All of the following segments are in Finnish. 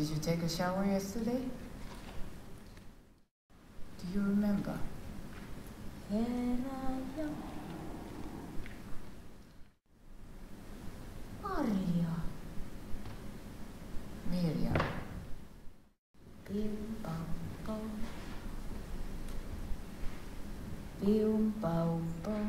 Did you take a shower yesterday? Do you remember? Herää Maria. Miriam. Pium pau pau. Pium pau pau.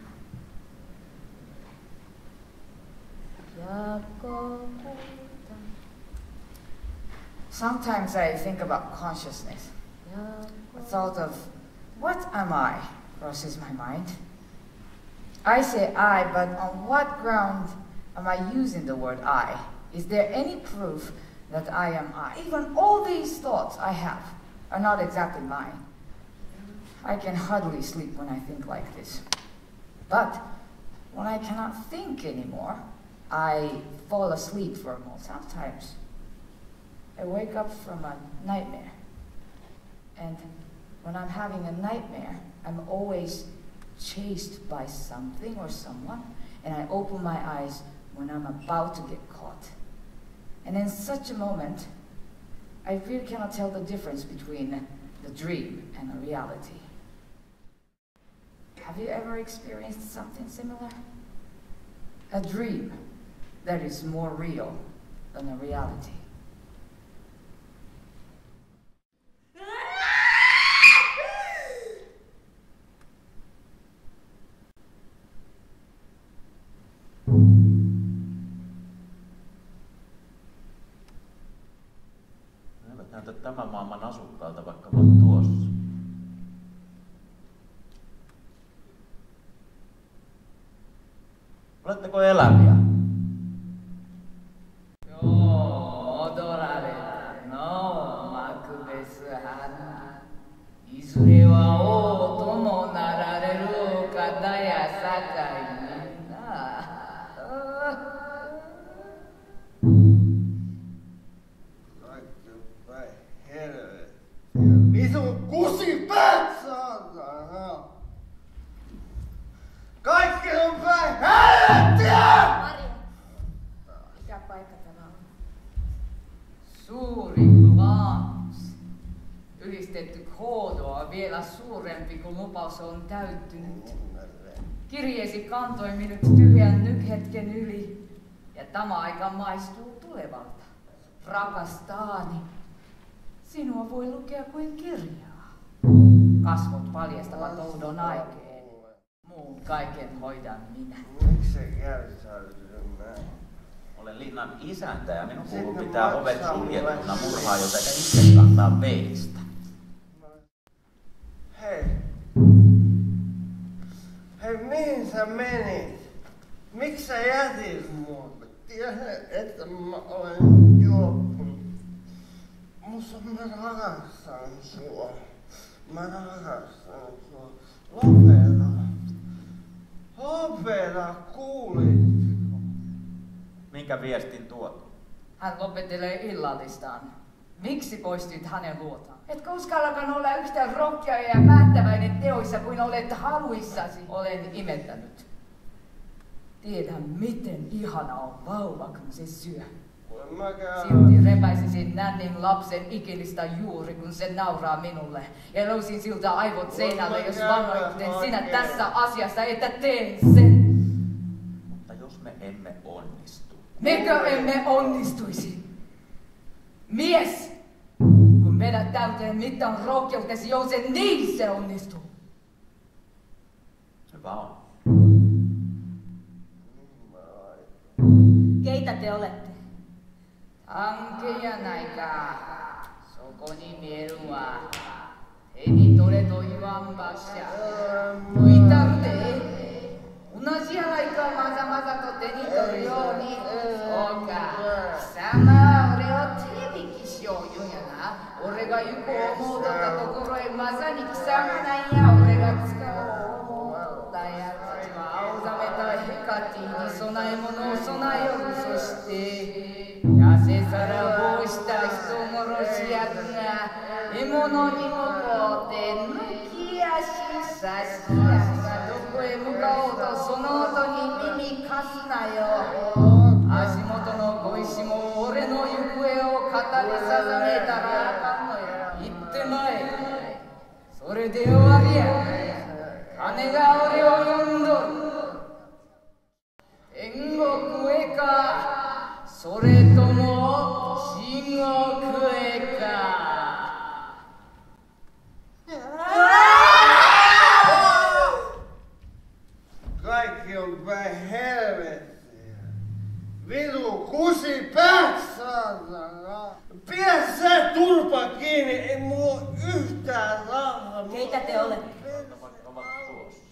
Sometimes I think about consciousness. The thought of, what am I, crosses my mind. I say I, but on what ground am I using the word I? Is there any proof that I am I? Even all these thoughts I have are not exactly mine. I can hardly sleep when I think like this. But when I cannot think anymore, I fall asleep for a moment. Sometimes I wake up from a nightmare. And when I'm having a nightmare, I'm always chased by something or someone, and I open my eyes when I'm about to get caught. And in such a moment, I really cannot tell the difference between the dream and the reality. Have you ever experienced something similar? A dream that is more real than a reality. Näytä tämän maailman asukkaalta, vaikka mä oon tuossa. Oletteko eläviä? Joo, odorare. No, Macbeth Hanna. Izure wa ooto mo narareru kata ya sakai ni na. Visun kusipäät, saatana! Kaikki on päin helvettiä! Maria. Mikä paikka tämä on? Suuri lupaus. Ylistetty koodo on vielä suurempi, kun lupaus on täyttynyt. Kirjeesi kantoi minut tyhjän nykhetken yli, ja tämä aika maistuu tulevalta. Rakastaani, sinua voi lukea kuin kirjaa. Kasvot paljastavat oudon aikeen. Muun kaiken hoidan minä. Miksi se käyttäytyy näin? Olen linnan isäntä ja minun kuuluu pitää ovet suljettuna murhaa, jota itse kantaa veistä. Hei. Hei, mihin sä menit? Miksi sä jätit mua? Tiedät, että mä olen juoppunut. Mä rakastan sua. Mä rakastan sua. Lopeta. Lopeta, kuulitko? Minkä viestin tuot? Hän lopettelee illallistaan. Miksi poistuit hänen luotaan? Etkö uskallakaan olla yhtä rohkea ja päättäväinen teoissa kuin olet haluissasi? Olen imettänyt. Tiedän, miten ihana on vauva, kun se syö. Silti repäisisin nännin lapsen ikilistä juuri, kun se nauraa minulle. Ja löysin siltä aivot seinälle, jos vannoit, kuten sinä tässä asiassa, että teen sen. Mutta jos me emme onnistu. Mekö emme onnistuisi? Mies! Kun vedät täyteen mittaan rohkeutesi, jousen, niin se onnistuu. Hyvä on. Keitä te olette? Ankeja naika, sokoni mierua. Eni toreto juambasha. Muitarute. Unasia laika masa to teni torioni. Oka. Sama ore o tebiki shou yuna. Ore ga yuko omototta tokoro e masa ni kisama nai ya ore ga tsukau. Daya tachi wa aozameta hekati ni sonaemono o sonaeyoru. Soshite 痩せさらぼうした人殺し役が獲物にもこうて抜き足差しや姉が俺を呼んどる。天国へか、それとも地獄へか。 Kaikki on päin helvettiä. Vitu kusipäät, saatana. Pidä sä turpa kiinni, ei mulla oo yhtään rahaa. Keitä te olette? Ovat tuossa.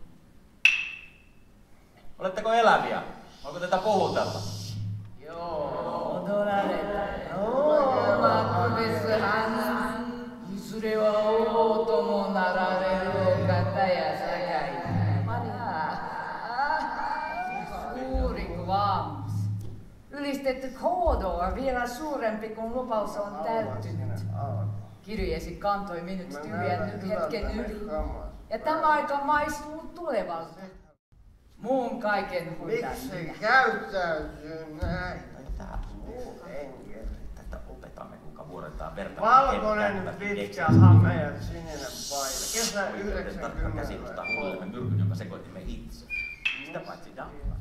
Oletteko eläviä? Onko tätä puhutella? Joo, odorareta. Joo, makudeshan. いずれは王ともなられるお方やさかい。Suuri kvams. Ylistetty koodo on vielä suurempi, kun lupaus on täyttynyt. Kirjeesi kantoi minut tyhjän hetken yli. Ja tämä aika maistuu tulevalta. Muun kaiken hoidan Miksi minä. käyttäytyy näin? Tää tätä opetamme, kuinka vuoretaan verta. Valkoinen pitkä hame ja sininen paita. Kesä Tarkka käsitystä 90. huolemme myrkyn, jonka sekoitimme itse. Sitä paitsi Danka.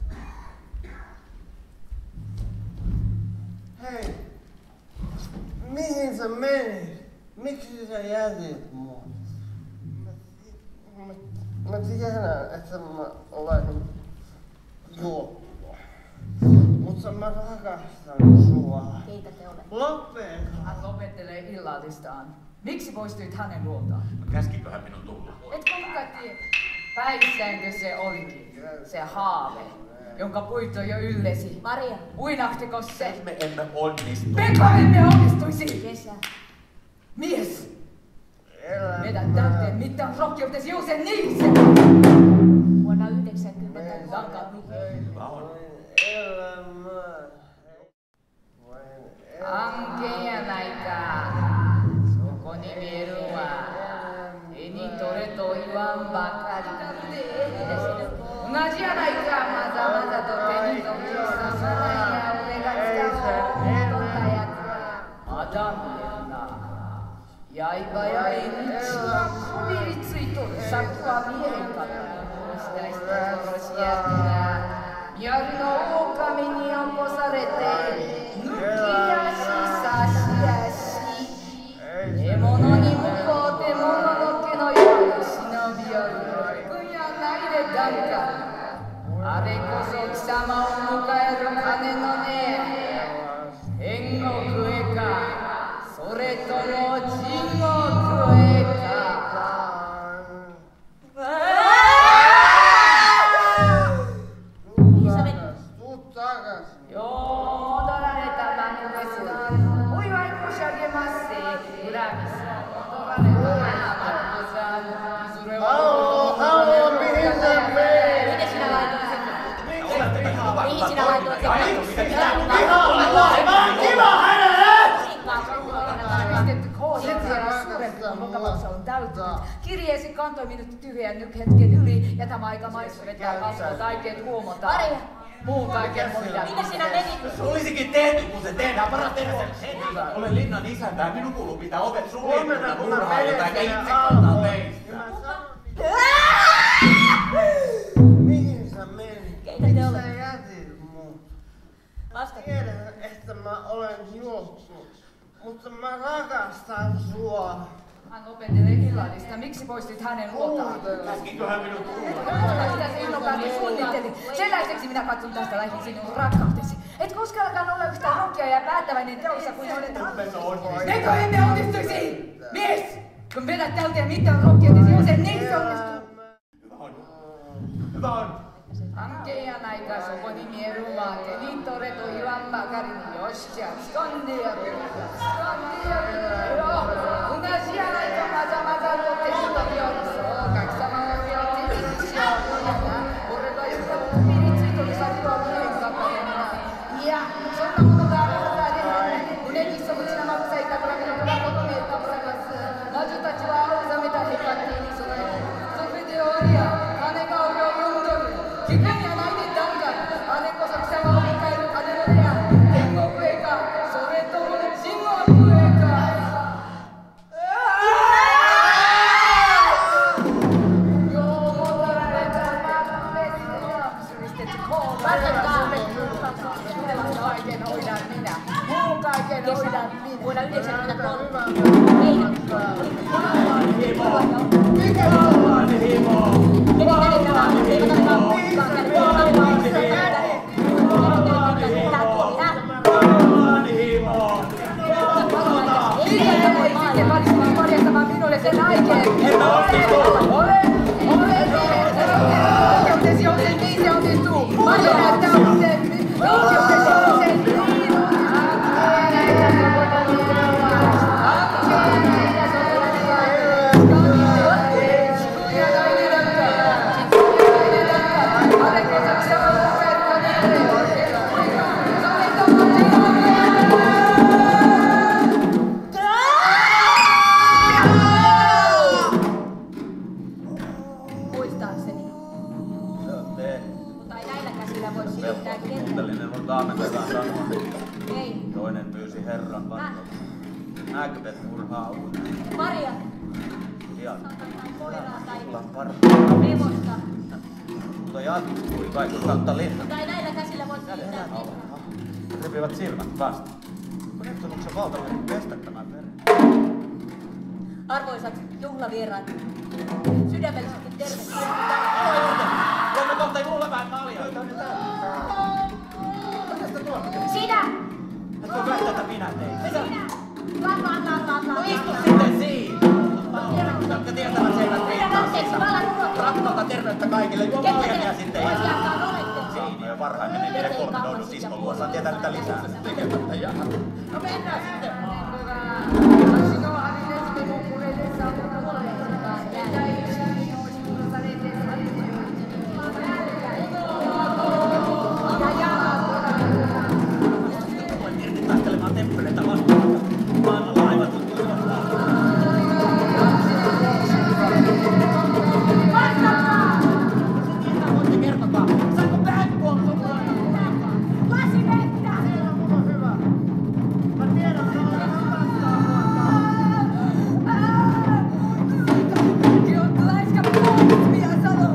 Hei, mihin sä menit? Miksi sä jätit mut? Mä tiedän, että mä olen juoppo. Mutta mä rakastan sua. Keitä te olette? Lopeta! Hän lopettelee illallistaan. Miksi poistuit hänen luoltaan? Käskikö hän minun tulla? Etkö muka tiedä? Päissäänkö se olikin? Se haave, jonka puitto jo yllesi. Maria. Uinahtiko se? Me emme onnistu. Pekka emme onnistuisi! Kesä. Mies! Elämä. Vedä täyteen mitään rohkeutesi usein niissä! Vuonna 90 Danka Hyvä on. Elämä. Ankeen aikaa. Soko nimerua. Eni tore to iwan bakari. 同じやないか、まざまざと手に取り刺さないや俺が使おうとったやつはまだ見えるな。刃や縁地はこびりついとる先は見えへんかった。した人殺しやつが宮の狼に起こされて抜き足差し足獲物に向こうてもののけのように忍び寄る軍やないでダンカ。あれこそ貴様を迎える金のね。天国へか、それとも地獄へか。よう戻られた番ですが、お祝い申し上げますせ。グラミス戻られたな、マルコさん。いずれはKirjeesi kantoi minut tyhjän hetken yli, ja tämä aika maistu vetää kasvot aikeet huomataan. Maria! Muun kaiken hoidan. Minne sinä menit? Se olisikin tehty, kun se tehdään. Paras tehdä sen heti. Olen linnan isäntä ja minun kuuluu pitää ovet suljettuna murhaajilta eikä itse kantaa teistä. Mihin sä menit? Keitä te Miksi olette? sä jätit mut? Vasta. Tiedän, että mä olen juoppu, mutta mä rakastan sua. Hän opettelee illallista. Miksi poistit hänen luotaan? Käskikö hän minun tulla? Mitä se innokkaasti suunnitteli? Sellaiseksi minä katson tästä lähin sinun rakkautesi. Et koskaan olla yhtä rohkea ja päättäväinen teossa kuin olet hallitus. Eikö emme onnistuisi? Mies! Kun vedät täyteen mitään rohkeutesi, jos et niissä onnistu. Hyvä on. Ankeen aika soko nimierua, te niin toreto iwan bakari ni yoshi ja skondeeru. Joo, 同じやないかまざまざと手に取り寄るそうか貴様を手にしようやな。俺が言ったこびりついとる先は見えんかったやな。いや、そんなものがあるはずありません。胸に潜む血生臭い企みの子が求めたございます。魔女たちは青ざめたヘカティに備え、それでおりや金が俺を呼んどる。聞くんやないでダンガ。姉こそ貴様を迎える金のねや。天国へか、それとも地獄へか。ようも vuonna 1993. Mikä vallanhimo? Minulle sen aikeen. Oikeutesi on sen, niin se onnistuu. Maria näyttää sen. Oikeutesi on sen, niin toinen pyysi Herran vannoa. Macbeth murhaa uuden. Maria! Pian. Koiraa tai Hevosta. Mutta jatkui kaiku kautta linnan. Tai näillä käsillä voit siirtää Repivät silmät vasta. Kun Neptunuksen valta oli pestä tämän veren. Arvoisat juhlavieraat, sydämellisesti tervetuloa. Voimme kohta juhlaväen maljoita. Sinä! Et voi väittää, että minä tein. Sinä! No istu sitten siinä! Jotka tietävät sen, että riittää rakkautta terveyttä kaikille. Juo maljan ja sitten siinä jo varhain meni niiden 3 noudun siskon luo. Saan tietää mitä lisää. Tekemättä jaha. No mennään sitten. Taistelemaan temppeleitä vastaan. Maailmalla aivan tuttu voitte kertokaa, saanko pääkkuon Lasi vettä! Se on mulla hyvä. Mä tiedän, että on rakastaa mua. Laiska puolusmia sano.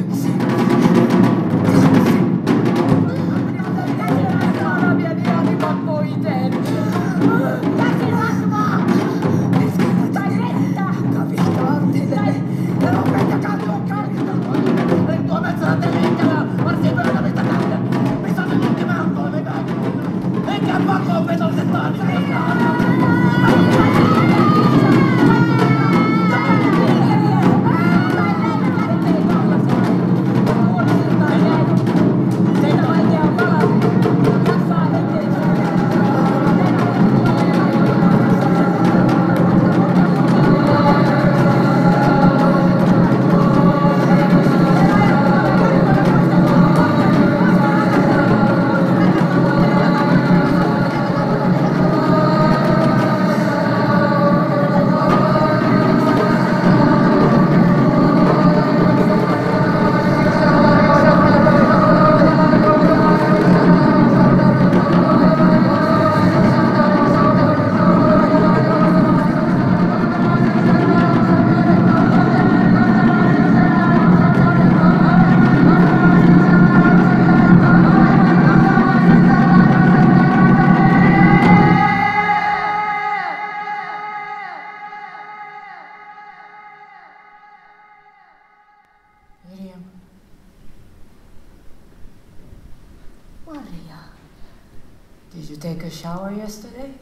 Maria, did you take a shower yesterday?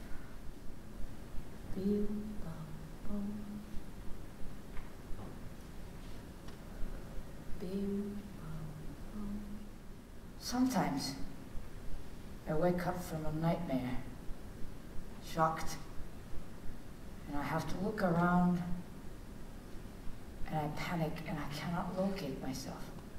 Sometimes I wake up from a nightmare, shocked, and I have to look around, and I panic and I cannot locate myself.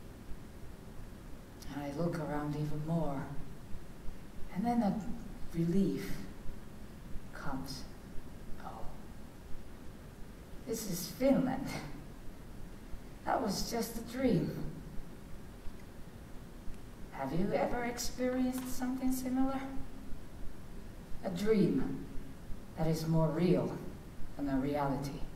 And I look around even more, and then a relief comes. Oh, this is Finland. That was just a dream. Have you ever experienced something similar? A dream that is more real than a reality.